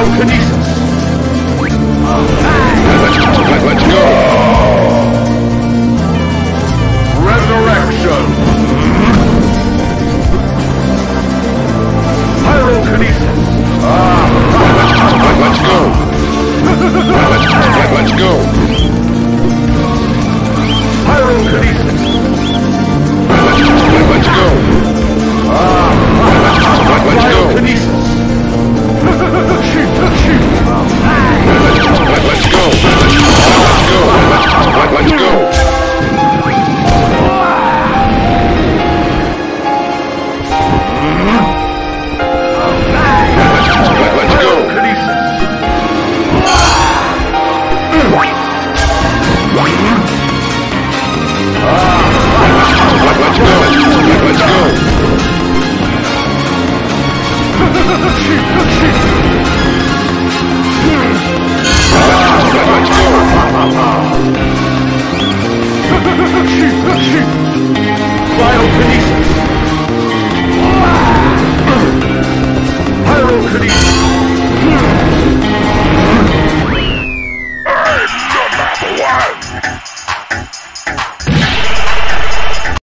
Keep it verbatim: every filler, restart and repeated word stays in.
Pyrokinesis! Let's, let, let's go! Resurrection! Pyrokinesis! Ah! Let, let's go! Let's, let, let's go! Pyrokinesis! Let's, let, let's go! Ah! Let, let's go! Pyrokinesis! Shoot! Shoot! Let, let, let's go! Let's, let's go! Let, let's go! Let's go! Let's go! Let's go!